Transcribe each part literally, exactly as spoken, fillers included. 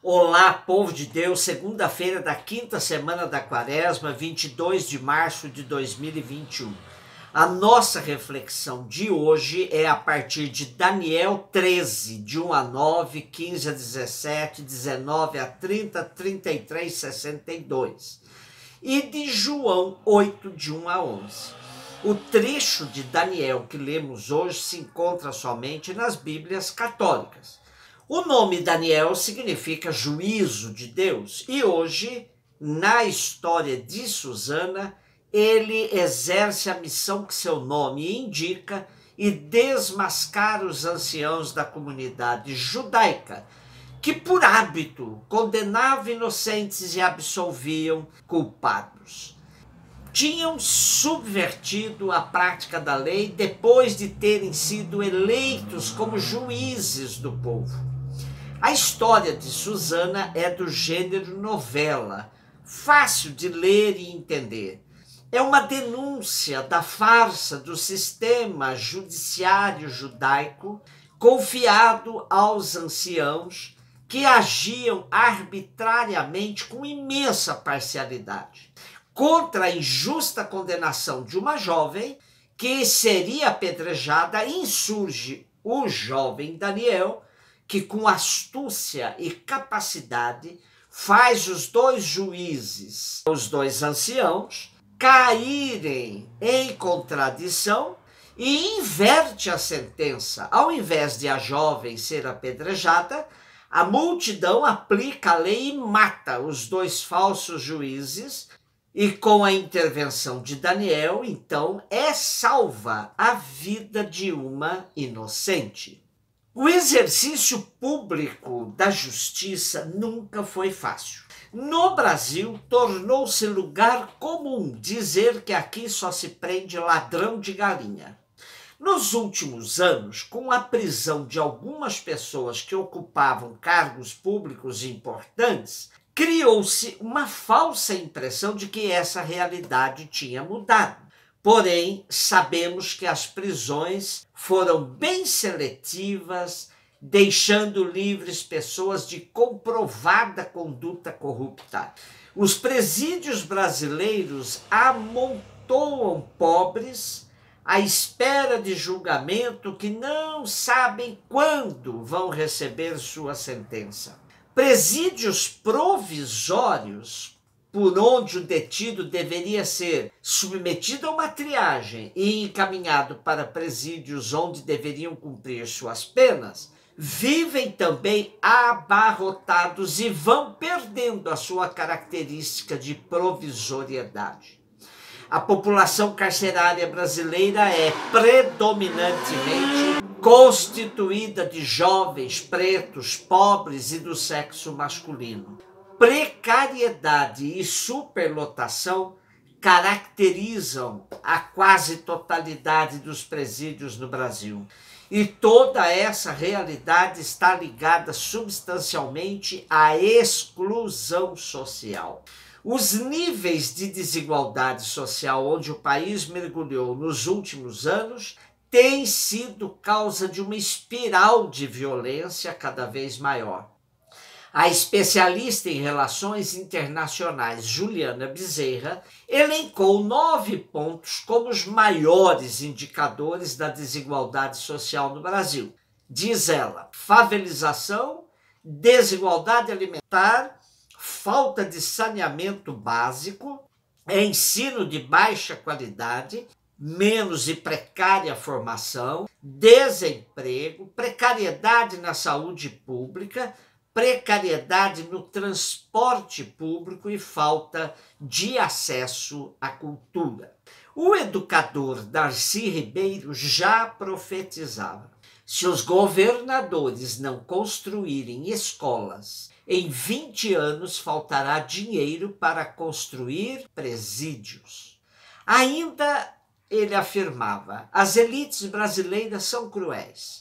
Olá, povo de Deus, segunda-feira da quinta semana da quaresma, vinte e dois de março de dois mil e vinte e um. A nossa reflexão de hoje é a partir de Daniel treze, de um a nove, quinze a dezessete, dezenove a trinta, trinta e três, sessenta e dois. E de João oito, de um a onze. O trecho de Daniel que lemos hoje se encontra somente nas Bíblias católicas. O nome Daniel significa juízo de Deus e hoje, na história de Susana, ele exerce a missão que seu nome indica e desmascara os anciãos da comunidade judaica, que por hábito condenavam inocentes e absolviam culpados. Tinham subvertido a prática da lei depois de terem sido eleitos como juízes do povo. A história de Susana é do gênero novela, fácil de ler e entender. É uma denúncia da farsa do sistema judiciário judaico confiado aos anciãos que agiam arbitrariamente com imensa parcialidade contra a injusta condenação de uma jovem que seria apedrejada. Insurge o jovem Daniel, que com astúcia e capacidade faz os dois juízes, os dois anciãos, caírem em contradição e inverte a sentença. Ao invés de a jovem ser apedrejada, a multidão aplica a lei e mata os dois falsos juízes, e com a intervenção de Daniel, então, é salva a vida de uma inocente. O exercício público da justiça nunca foi fácil. No Brasil, tornou-se lugar comum dizer que aqui só se prende ladrão de galinha. Nos últimos anos, com a prisão de algumas pessoas que ocupavam cargos públicos importantes, criou-se uma falsa impressão de que essa realidade tinha mudado. Porém, sabemos que as prisões foram bem seletivas, deixando livres pessoas de comprovada conduta corrupta. Os presídios brasileiros amontoam pobres à espera de julgamento que não sabem quando vão receber sua sentença. Presídios provisórios, por onde o detido deveria ser submetido a uma triagem e encaminhado para presídios onde deveriam cumprir suas penas, vivem também abarrotados e vão perdendo a sua característica de provisoriedade. A população carcerária brasileira é predominantemente constituída de jovens, pretos, pobres e do sexo masculino. Precariedade e superlotação caracterizam a quase totalidade dos presídios no Brasil. E toda essa realidade está ligada substancialmente à exclusão social. Os níveis de desigualdade social onde o país mergulhou nos últimos anos têm sido causa de uma espiral de violência cada vez maior. A especialista em relações internacionais Juliana Bezerra elencou nove pontos como os maiores indicadores da desigualdade social no Brasil. Diz ela: favelização, desigualdade alimentar, falta de saneamento básico, ensino de baixa qualidade, menos e precária formação, desemprego, precariedade na saúde pública, precariedade no transporte público e falta de acesso à cultura. O educador Darcy Ribeiro já profetizava: se os governadores não construírem escolas, em vinte anos faltará dinheiro para construir presídios. Ainda ele afirmava: as elites brasileiras são cruéis.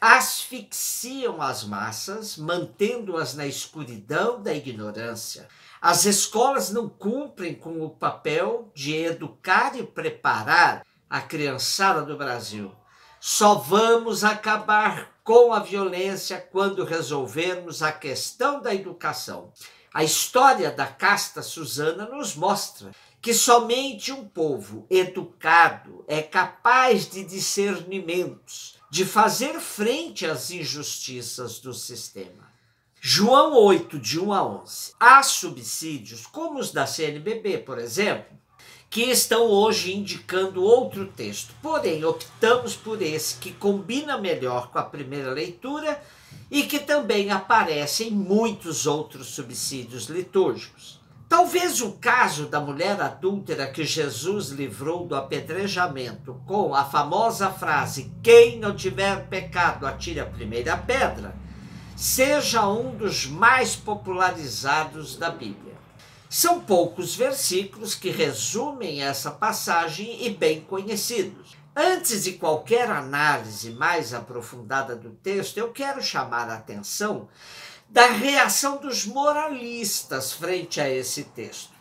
Asfixiam as massas, mantendo-as na escuridão da ignorância. As escolas não cumprem com o papel de educar e preparar a criançada do Brasil. Só vamos acabar com a violência quando resolvermos a questão da educação. A história da casta Susana nos mostra que somente um povo educado é capaz de discernimentos, de fazer frente às injustiças do sistema. João oito, de um a onze. Há subsídios, como os da C N B B, por exemplo, que estão hoje indicando outro texto. Porém, optamos por esse que combina melhor com a primeira leitura e que também aparece em muitos outros subsídios litúrgicos. Talvez o caso da mulher adúltera que Jesus livrou do apedrejamento com a famosa frase "Quem não tiver pecado, atire a primeira pedra", seja um dos mais popularizados da Bíblia. São poucos versículos que resumem essa passagem e bem conhecidos. Antes de qualquer análise mais aprofundada do texto, eu quero chamar a atenção da reação dos moralistas frente a esse texto.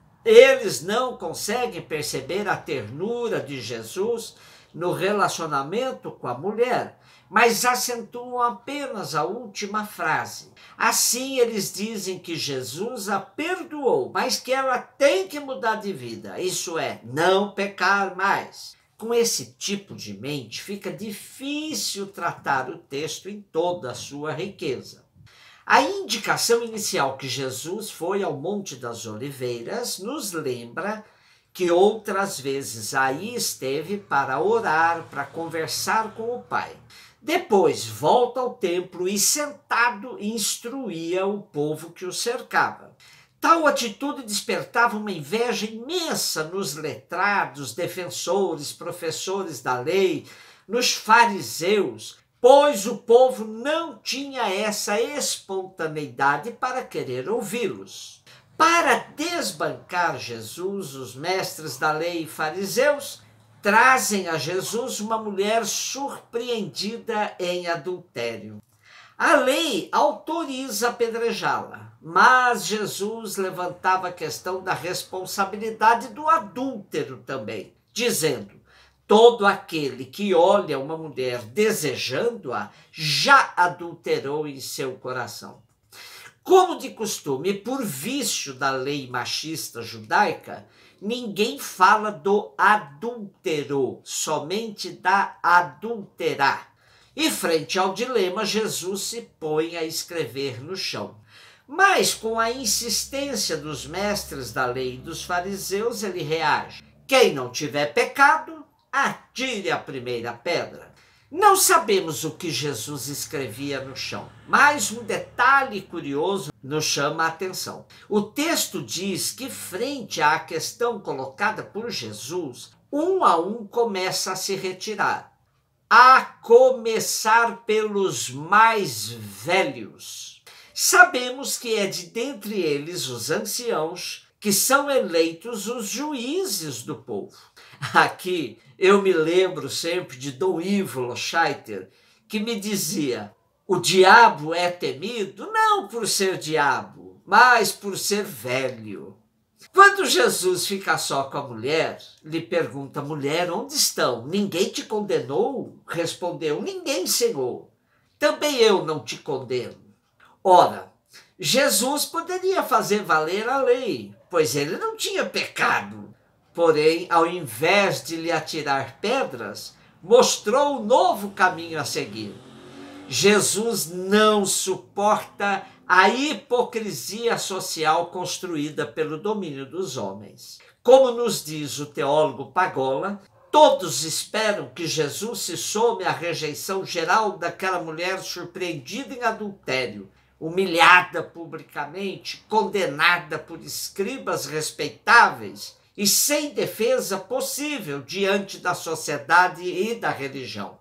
Eles não conseguem perceber a ternura de Jesus no relacionamento com a mulher, mas acentuam apenas a última frase. Assim, eles dizem que Jesus a perdoou, mas que ela tem que mudar de vida, isso é, não pecar mais. Com esse tipo de mente, fica difícil tratar o texto em toda a sua riqueza. A indicação inicial que Jesus foi ao Monte das Oliveiras nos lembra que outras vezes aí esteve para orar, para conversar com o Pai. Depois volta ao templo e sentado instruía o povo que o cercava. Tal atitude despertava uma inveja imensa nos letrados, defensores, professores da lei, nos fariseus, pois o povo não tinha essa espontaneidade para querer ouvi-los. Para desbancar Jesus, os mestres da lei e fariseus trazem a Jesus uma mulher surpreendida em adultério. A lei autoriza apedrejá-la, mas Jesus levantava a questão da responsabilidade do adúltero também, dizendo: todo aquele que olha uma mulher desejando-a já adulterou em seu coração. Como de costume, por vício da lei machista judaica, ninguém fala do adúltero, somente da adúltera. E frente ao dilema, Jesus se põe a escrever no chão. Mas com a insistência dos mestres da lei e dos fariseus, ele reage: quem não tiver pecado, atire a primeira pedra. Não sabemos o que Jesus escrevia no chão, mas um detalhe curioso nos chama a atenção. O texto diz que, frente à questão colocada por Jesus, um a um começa a se retirar, a começar pelos mais velhos. Sabemos que é de dentre eles, os anciãos, que são eleitos os juízes do povo. Aqui eu me lembro sempre de Dom Ivo Loscheiter, que me dizia: o diabo é temido não por ser diabo, mas por ser velho. Quando Jesus fica só com a mulher, lhe pergunta: mulher, onde estão? Ninguém te condenou? Respondeu: ninguém, Senhor. Também eu não te condeno. Ora, Jesus poderia fazer valer a lei, pois ele não tinha pecado. Porém, ao invés de lhe atirar pedras, mostrou um novo caminho a seguir. Jesus não suporta a hipocrisia social construída pelo domínio dos homens. Como nos diz o teólogo Pagola, todos esperam que Jesus se some à rejeição geral daquela mulher surpreendida em adultério, humilhada publicamente, condenada por escribas respeitáveis e sem defesa possível diante da sociedade e da religião.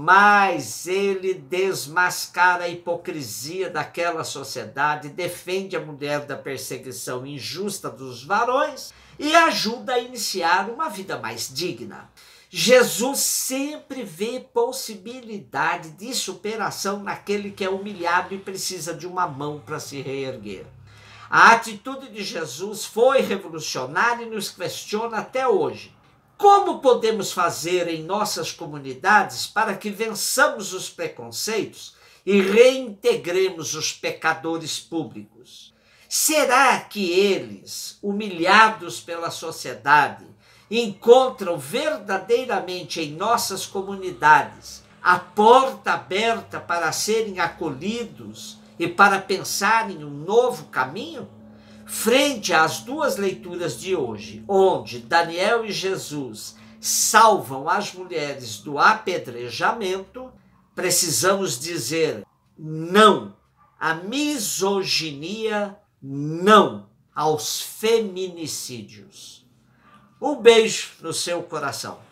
Mas ele desmascara a hipocrisia daquela sociedade, defende a mulher da perseguição injusta dos varões e ajuda a iniciar uma vida mais digna. Jesus sempre vê possibilidade de superação naquele que é humilhado e precisa de uma mão para se reerguer. A atitude de Jesus foi revolucionária e nos questiona até hoje. Como podemos fazer em nossas comunidades para que vençamos os preconceitos e reintegremos os pecadores públicos? Será que eles, humilhados pela sociedade, encontram verdadeiramente em nossas comunidades a porta aberta para serem acolhidos e para pensar em um novo caminho? Frente às duas leituras de hoje, onde Daniel e Jesus salvam as mulheres do apedrejamento, precisamos dizer não à misoginia, não aos feminicídios. Um beijo no seu coração.